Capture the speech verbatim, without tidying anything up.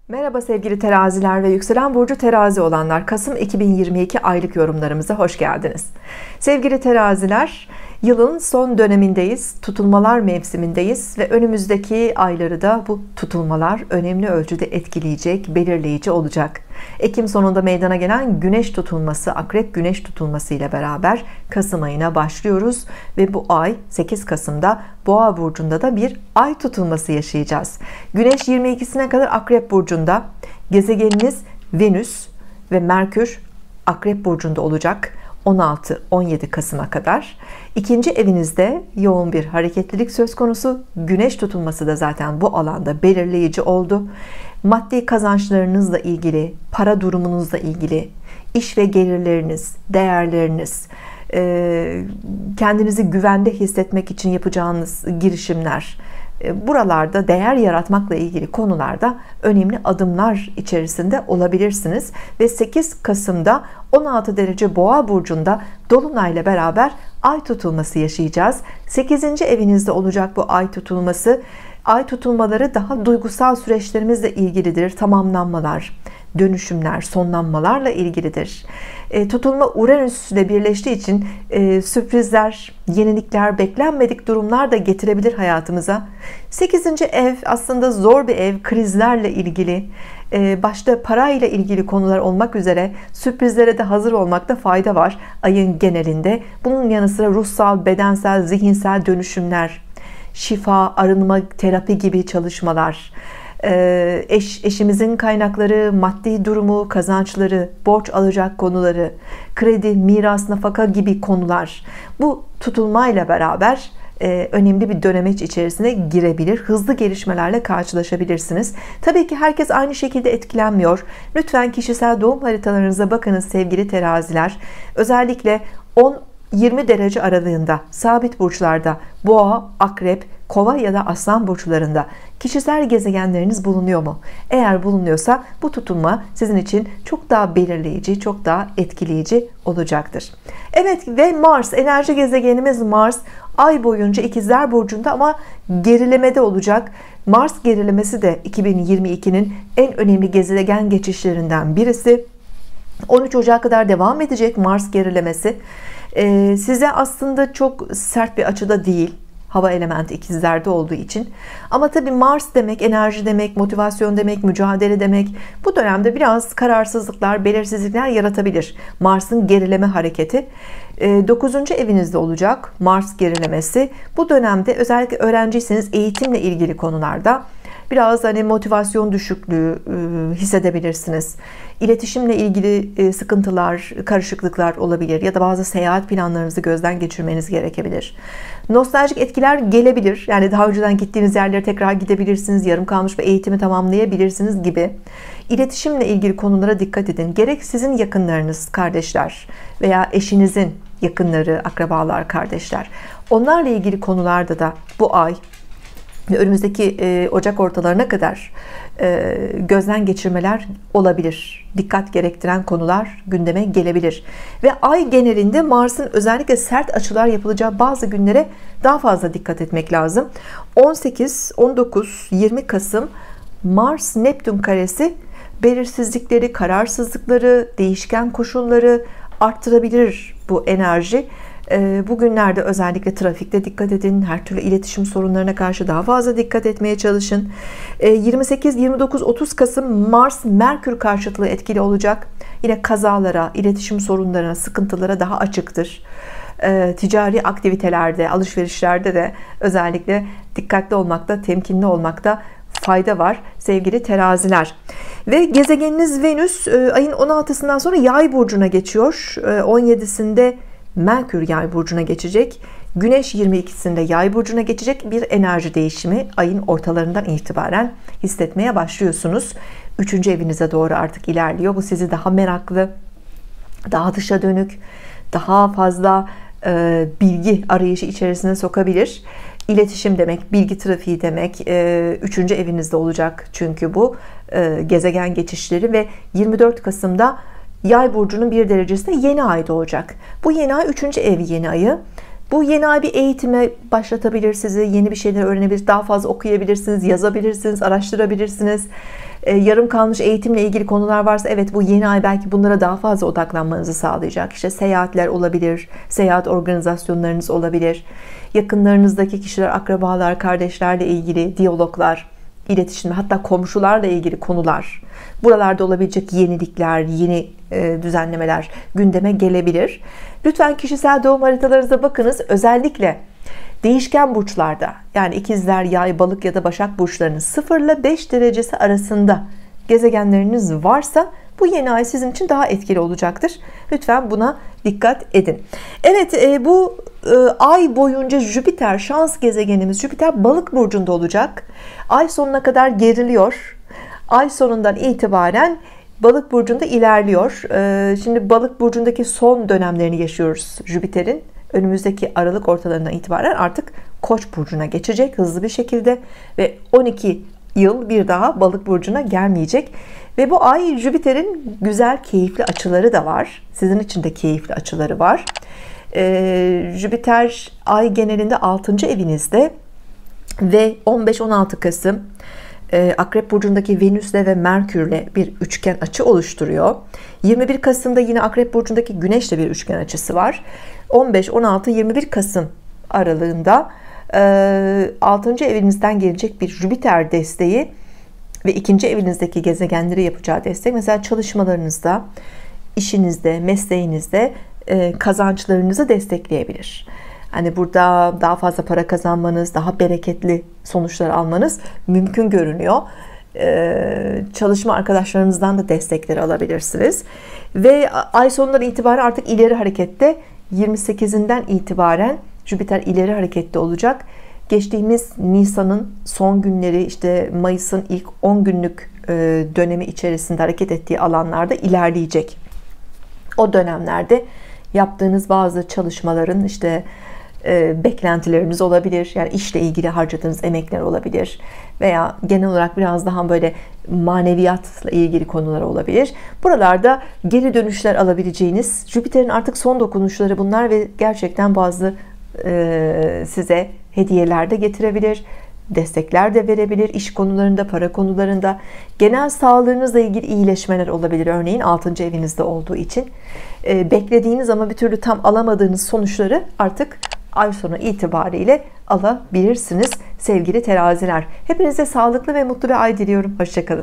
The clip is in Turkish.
Merhaba sevgili teraziler ve yükselen burcu terazi olanlar, Kasım iki bin yirmi iki aylık yorumlarımıza hoş geldiniz. Sevgili teraziler, yılın son dönemindeyiz, tutulmalar mevsimindeyiz ve önümüzdeki ayları da bu tutulmalar önemli ölçüde etkileyecek, belirleyici olacak. Ekim sonunda meydana gelen güneş tutulması, akrep güneş tutulması ile beraber Kasım ayına başlıyoruz ve bu ay sekiz Kasım'da Boğa burcunda da bir ay tutulması yaşayacağız. Güneş yirmi ikisine kadar akrep burcunda, gezegeniniz Venüs ve Merkür akrep burcunda olacak on altı on yedi Kasım'a kadar. İkinci evinizde yoğun bir hareketlilik söz konusu. Güneş tutulması da zaten bu alanda belirleyici oldu. Maddi kazançlarınızla ilgili, para durumunuzla ilgili, iş ve gelirleriniz, değerleriniz, kendinizi güvende hissetmek için yapacağınız girişimler, buralarda değer yaratmakla ilgili konularda önemli adımlar içerisinde olabilirsiniz ve sekiz Kasım'da on altı derece Boğa burcunda dolunayla beraber ay tutulması yaşayacağız. sekizinci evinizde olacak bu ay tutulması. Ay tutulmaları daha duygusal süreçlerimizle ilgilidir. Tamamlanmalar, dönüşümler, sonlanmalarla ilgilidir. E, tutulma Uranüs ile birleştiği için e, sürprizler, yenilikler, beklenmedik durumlar da getirebilir hayatımıza. sekizinci ev aslında zor bir ev, krizlerle ilgili, e, başta parayla ilgili konular olmak üzere sürprizlere de hazır olmakta fayda var ayın genelinde. Bunun yanı sıra ruhsal, bedensel, zihinsel dönüşümler, şifa, arınma, terapi gibi çalışmalar, eş, eşimizin kaynakları, maddi durumu, kazançları, borç alacak konuları, kredi, miras, nafaka gibi konular bu tutulmayla beraber önemli bir dönemeç içerisine girebilir. Hızlı gelişmelerle karşılaşabilirsiniz. Tabii ki herkes aynı şekilde etkilenmiyor. Lütfen kişisel doğum haritalarınıza bakınız sevgili teraziler. Özellikle on yirmi derece aralığında sabit burçlarda Boğa, Akrep, Kova ya da Aslan burçlarında kişisel gezegenleriniz bulunuyor mu? Eğer bulunuyorsa bu tutulma sizin için çok daha belirleyici, çok daha etkileyici olacaktır. Evet ve Mars, enerji gezegenimiz Mars ay boyunca İkizler burcunda ama gerilemede olacak. Mars gerilemesi de iki bin yirmi ikinin en önemli gezegen geçişlerinden birisi. on üç Ocak'a kadar devam edecek Mars gerilemesi. Ee, size aslında çok sert bir açıda değil, hava elementi ikizlerde olduğu için, ama tabii Mars demek enerji demek, motivasyon demek, mücadele demek. Bu dönemde biraz kararsızlıklar, belirsizlikler yaratabilir Mars'ın gerileme hareketi. dokuzuncu evinizde olacak Mars gerilemesi. Bu dönemde özellikle öğrenciyseniz eğitimle ilgili konularda biraz hani motivasyon düşüklüğü hissedebilirsiniz. İletişimle ilgili sıkıntılar, karışıklıklar olabilir ya da bazı seyahat planlarınızı gözden geçirmeniz gerekebilir. Nostaljik etkiler gelebilir. Yani daha önceden gittiğiniz yerlere tekrar gidebilirsiniz, yarım kalmış bir eğitimi tamamlayabilirsiniz gibi. İletişimle ilgili konulara dikkat edin. Gerek sizin yakınlarınız, kardeşler veya eşinizin yakınları, akrabalar, kardeşler. Onlarla ilgili konularda da bu ay ve önümüzdeki e, Ocak ortalarına kadar e, gözden geçirmeler olabilir. Dikkat gerektiren konular gündeme gelebilir. Ve ay genelinde Mars'ın özellikle sert açılar yapılacağı bazı günlere daha fazla dikkat etmek lazım. on sekiz, on dokuz, yirmi Kasım Mars Neptün karesi belirsizlikleri, kararsızlıkları, değişken koşulları arttırabilir bu enerji. Bugünlerde özellikle trafikte dikkat edin. Her türlü iletişim sorunlarına karşı daha fazla dikkat etmeye çalışın. yirmi sekiz, yirmi dokuz, otuz Kasım Mars Merkür karşıtlığı etkili olacak. Yine kazalara, iletişim sorunlarına, sıkıntılara daha açıktır. Ticari aktivitelerde, alışverişlerde de özellikle dikkatli olmakta, temkinli olmakta fayda var sevgili teraziler. Ve gezegeniniz Venüs ayın on altısından sonra Yay burcuna geçiyor. on yedisinde Merkür Yay burcuna geçecek. Güneş yirmi ikisinde Yay burcuna geçecek. Bir enerji değişimi ayın ortalarından itibaren hissetmeye başlıyorsunuz. Üçüncü evinize doğru artık ilerliyor. Bu sizi daha meraklı, daha dışa dönük, daha fazla e, bilgi arayışı içerisine sokabilir. İletişim demek, bilgi trafiği demek. E, üçüncü evinizde olacak çünkü bu e, gezegen geçişleri ve yirmi dört Kasım'da Yay burcunun bir derecesinde yeni ay doğacak. Bu yeni ay üçüncü ev yeni ayı. Bu yeni ay bir eğitime başlatabilir sizi. Yeni bir şeyler öğrenebilir. Daha fazla okuyabilirsiniz, yazabilirsiniz, araştırabilirsiniz. e, yarım kalmış eğitimle ilgili konular varsa, evet, bu yeni ay belki bunlara daha fazla odaklanmanızı sağlayacak. İşte seyahatler olabilir, seyahat organizasyonlarınız olabilir, yakınlarınızdaki kişiler, akrabalar, kardeşlerle ilgili diyaloglar, iletişim, hatta komşularla ilgili konular, buralarda olabilecek yenilikler, yeni e, düzenlemeler gündeme gelebilir. Lütfen kişisel doğum haritalarınıza bakınız. Özellikle değişken burçlarda, yani ikizler, yay, balık ya da başak burçlarının sıfır ile beş derecesi arasında gezegenleriniz varsa bu yeni ay sizin için daha etkili olacaktır. Lütfen buna dikkat edin. Evet, e, bu e, ay boyunca Jüpiter, şans gezegenimiz Jüpiter balık burcunda olacak. Ay sonuna kadar geriliyor. Ay sonundan itibaren balık burcunda ilerliyor. E, şimdi balık burcundaki son dönemlerini yaşıyoruz Jüpiter'in. Önümüzdeki Aralık ortalarından itibaren artık Koç burcuna geçecek hızlı bir şekilde ve on iki yıl bir daha balık burcuna gelmeyecek. Ve bu ay Jüpiter'in güzel, keyifli açıları da var. Sizin için de keyifli açıları var. Ee, Jüpiter ay genelinde altıncı evinizde ve on beş on altı Kasım e, Akrep burcundaki Venüs'le ve Merkür'le bir üçgen açı oluşturuyor. yirmi bir Kasım'da yine Akrep burcundaki Güneş'le bir üçgen açısı var. on beş on altı yirmi bir Kasım aralığında e, altıncı evinizden gelecek bir Jüpiter desteği ve ikinci evinizdeki gezegenleri yapacağı destek, mesela çalışmalarınızda, işinizde, mesleğinizde e, kazançlarınızı destekleyebilir. Hani burada daha fazla para kazanmanız, daha bereketli sonuçlar almanız mümkün görünüyor. Ee, çalışma arkadaşlarınızdan da destekleri alabilirsiniz. Ve ay sonundan itibaren artık ileri harekette, yirmi sekizinden itibaren Jüpiter ileri harekette olacak. Geçtiğimiz Nisan'ın son günleri, işte Mayıs'ın ilk on günlük dönemi içerisinde hareket ettiği alanlarda ilerleyecek. O dönemlerde yaptığınız bazı çalışmaların işte e, beklentileriniz olabilir. Yani işle ilgili harcadığınız emekler olabilir. Veya genel olarak biraz daha böyle maneviyatla ilgili konular olabilir. Buralarda geri dönüşler alabileceğiniz, Jüpiter'in artık son dokunuşları bunlar ve gerçekten bazı e, size hediyeler de getirebilir. Destekler de verebilir. İş konularında, para konularında, genel sağlığınızla ilgili iyileşmeler olabilir. Örneğin altıncı evinizde olduğu için e, beklediğiniz ama bir türlü tam alamadığınız sonuçları artık ay sonu itibariyle alabilirsiniz sevgili teraziler. Hepinize sağlıklı ve mutlu bir ay diliyorum. Hoşça kalın.